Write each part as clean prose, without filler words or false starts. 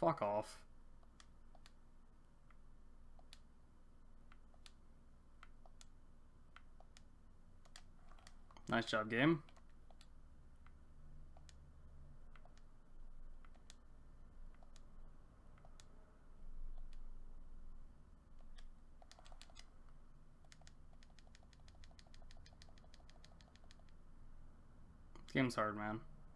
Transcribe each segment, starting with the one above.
Fuck off. Nice job, game. This game's hard, man.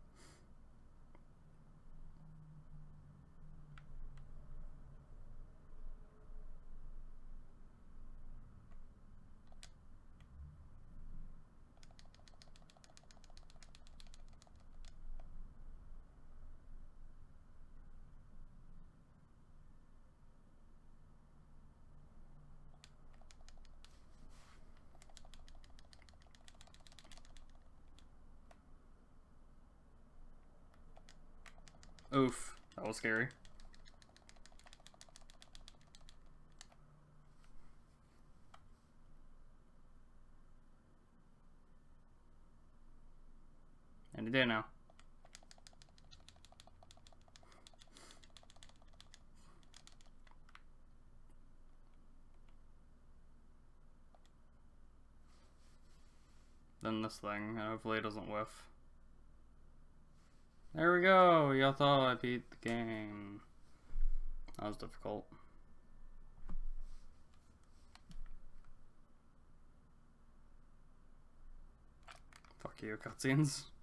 Oof, that was scary. Any day now. Then this thing, and hopefully it doesn't whiff. There we go, y'all thought I beat the game. That was difficult. Fuck you, cutscenes.